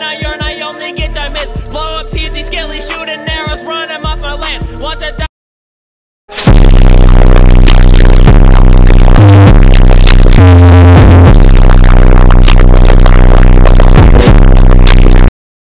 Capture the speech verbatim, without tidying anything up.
I yearn, I only get to miss. Blow up T N T, skelly shooting arrows, running off my land. Watch it die.